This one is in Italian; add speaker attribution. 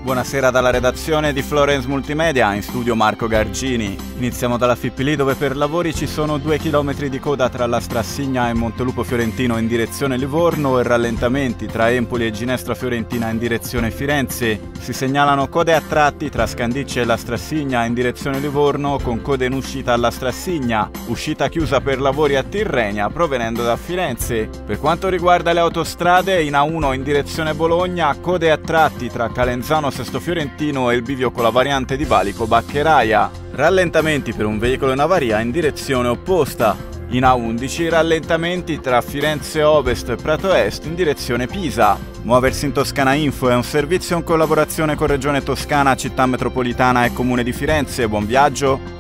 Speaker 1: Buonasera dalla redazione di Florence Multimedia, in studio Marco Gargini. Iniziamo dalla Fippili, dove per lavori ci sono 2 chilometri di coda tra la Strassigna e Montelupo Fiorentino in direzione Livorno e rallentamenti tra Empoli e Ginestra Fiorentina in direzione Firenze. Si segnalano code a tratti tra Scandicci e la Strassigna in direzione Livorno, con code in uscita alla Strassigna, uscita chiusa per lavori a Tirrenia provenendo da Firenze. Per quanto riguarda le autostrade, in A1 in direzione Bologna, code a tratti tra Calenzano Sesto Fiorentino e il bivio con la variante di Valico Baccheraia. Rallentamenti per un veicolo in avaria in direzione opposta. In A11 rallentamenti tra Firenze Ovest e Prato Est in direzione Pisa. Muoversi in Toscana Info è un servizio in collaborazione con Regione Toscana, Città Metropolitana e Comune di Firenze. Buon viaggio!